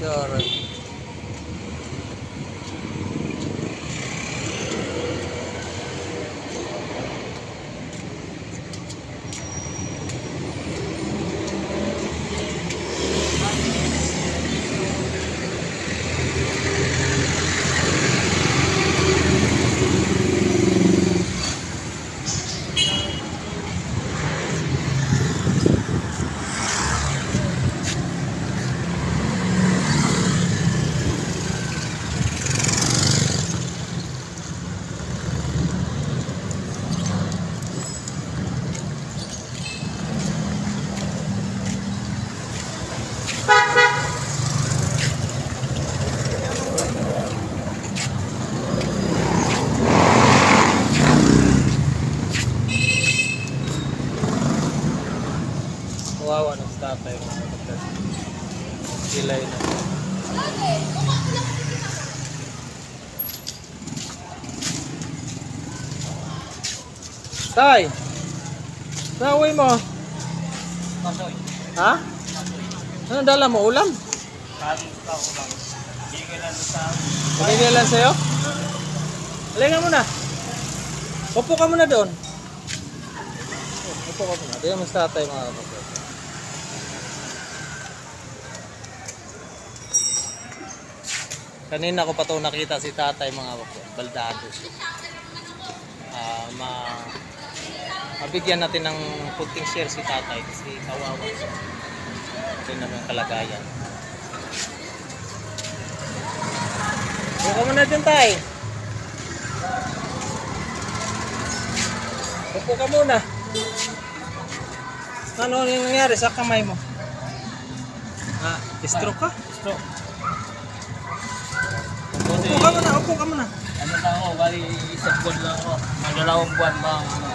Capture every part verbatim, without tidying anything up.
Doro. Kawawa ng tatay mo. Silay na. Tay! Nauwi mo? Pasoy. Ha? Ano dala mo? Ulam? Kaling ka ulam. Bigay lang sa Pagigil lang sa'yo? Halika muna. Upo ka muna doon. Upo ka muna. Tingnan mo sa tatay mga kapatid. Kanina ko pa ito nakita si tatay mga kapatid. Baldado siya. Uh, ma mabigyan natin ng kunting share si tatay kasi kawawa siya. Ito naman yung kalagayan. Upo ka muna dyan tay. Upo ka muna. Ano yung nangyari sa kamay mo? Ah, stroke ka? stroke. Upo ka muna, upo ka muna. Ano na ako, bali isang buwan lang ako. Magdalawang buwan ba ang ano?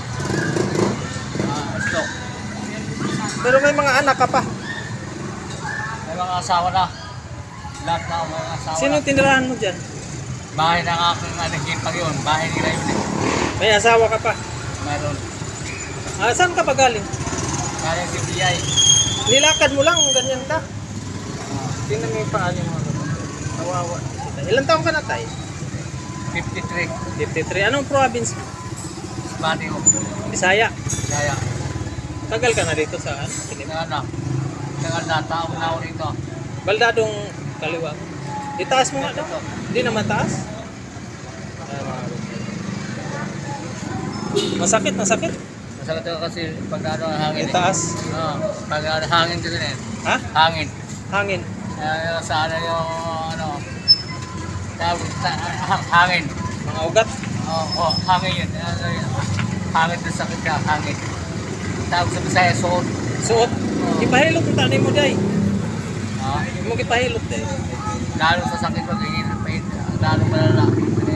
Ah, stroke. Pero may mga anak ka pa. May mga asawa na. Lahat na ako mga asawa Sino na. tinirahan mo dyan? Bahay ng aking anak yung pag yun. Bahay nila yun eh. May asawa ka pa. Mayroon. Ah, saan ka pa galing? Kaya si B I. Nilakad mo lang, ganyan ka. Tingnan mo yung paano mo. Kawawa. Ilan taong ka na tayo? fifty-three. fifty-three. Anong province? Bani ko. Bisaya. Kaya. Tagal ka na dito sa ano? Yung anak. Yung anak. Taong na ako rito. Baldadong kaliwa. Itaas mo nga daw. Ito. Hindi na mataas. Ay, mga kapatid. Masakit, masakit. Masakit ako kasi pag ano ang hangin eh. Itaas. Oo. Pag ano, hangin kasi eh. Ha? Hangin. Hangin. Kaya sa ano yung ano. Tawag ta- ha- hangin. Mga ugat. Oo, oh, hangin yun. Ano yun. Hangin na sakit ka, hangin. Tawag sa Bisaya, suot. Suot. Ipahilot yung tanay mo day. Ah, Huwag mo ipahilot day. lalo sa sakit pag hingin, lalo malala.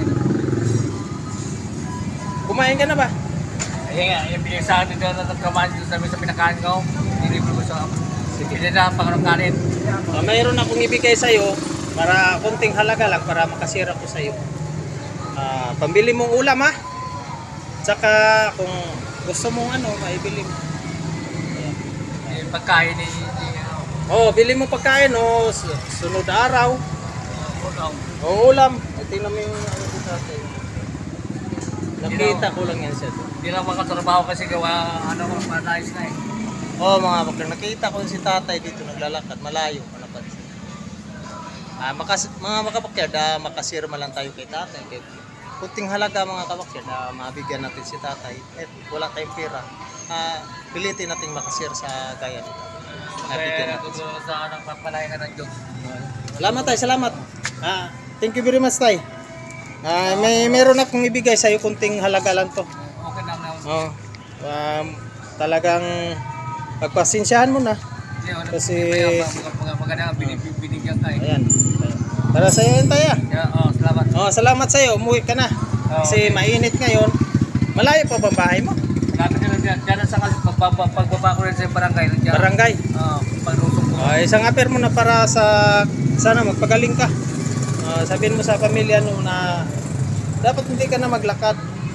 Kumain ka na ba? Ayun nga, yung binigay sa akin dito na nagkamahan dito sa sa pinakain ko. Nilibro ko sa sige na pang ng kanin. Uh, mayroon akong ibigay sa iyo para konting halaga lang para makasira ko sa iyo. Ah, pambili mong ulam ha. Tsaka kung gusto mong ano, maibili mo. Yung pagkain ni ni ano. Oh, bili mo pagkain o su- sunod araw. Ulong. O ulam. Ay, tingnan mo yung ano dito sa atin. Nakita ko lang yan siya. Hindi lang makatrabaho kasi gawa ano ko manayos na eh. Oh, mga bakla, nakita ko si tatay dito naglalakad, malayo pa napansin. Ah, makas mga makabakyard, ah, makasirma lang tayo kay tatay. Kay kunting halaga mga kabakyard, ah, mabigyan natin si tatay. Eh, wala tayong pera. Ah, pilitin natin makasir sa gaya nito. Mabigyan Kaya natin. natutulong sa anong papalayan ng Diyos. Salamat tay, salamat. Ah, thank you very much tay. Ah, may meron akong ibigay sa iyo kunting halaga lang to. Okay lang na. Oh. Um, talagang pagpasensyahan mo na. Kasi maganda binibigyan ka eh. ayan. Tara sa iyo tayo. Yeah, oh, salamat. Oh, salamat sa iyo. Umuwi ka na. Oh, Kasi okay. mainit ngayon. Malayo pa ba bahay mo? Lapit nila dyan. Dyan sa pagbaba, pagbaba ko rin sa barangay. Dyan. Barangay. Oo, pagrusok ko. Oh, isang aper mo na para sa sana magpagaling ka. Uh, sabihin mo sa pamilya mo na dapat hindi ka na maglakad.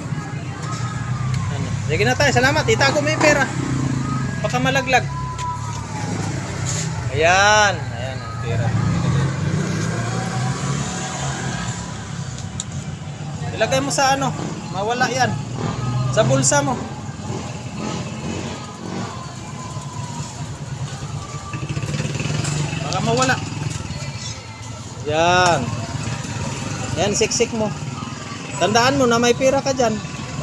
Ano? Sige na tayo. Salamat. Itago mo yung pera. Baka malaglag. Ayan. Ayan ang pera. Ilagay mo sa ano, mawala yan. Sa bulsa mo. Baka mawala. Yan. Yan, siksik mo. Tandaan mo na may pira ka dyan.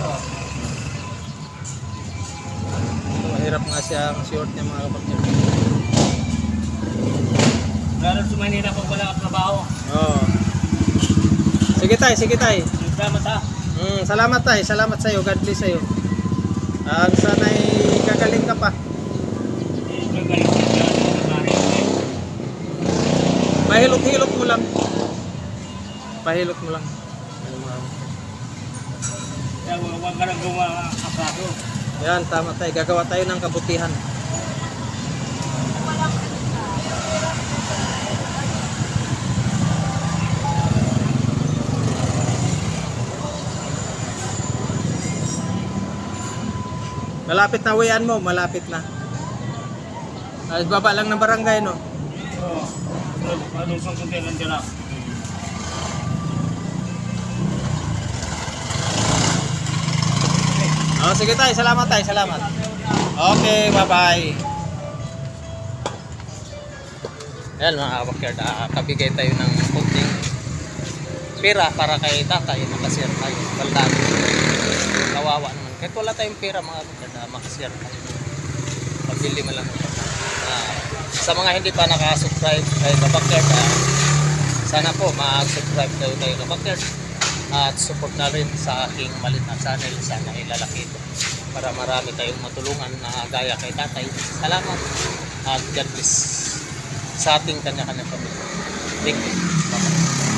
Mahirap nga siya ang short niya mga kapatid. Lalo sa Manila pag wala kang trabaho. Oo. Sige tay, sige tay. Salamat ha. Mm, salamat tay, salamat sa iyo. God bless sa iyo. Ang sana'y gagaling ka pa. Pahilot-hilot mo lang. Pahilot mo lang. Kaya huwag ka nang gumawa akaso. Yan, tama tayo. Gagawa tayo ng kabutihan. Malapit na uwian mo, malapit na. Ay, baba lang ng barangay, no? Oo. Ano isang kuntilan dyan lang. Oh, sige tayo, salamat tayo, salamat. Okay, bye-bye. Ayan mga kabakyard, uh, kabigay tayo ng kunting pera para kay tatay, makasir tayo. Baldado. Kawawa naman. Kahit wala tayong pera mga kabakyard, uh, makasir tayo. Pabili mo lang. Uh, sa mga hindi pa nakasubscribe kay kabakyard, uh, sana po mag-subscribe kayo kay kabakyard. At support na rin sa aking maliit na channel. Sana ilalaki ito para marami tayong matulungan na gaya kay tatay. Salamat at God bless sa ating kanya-kanya pamilya. Thank you. Bye-bye.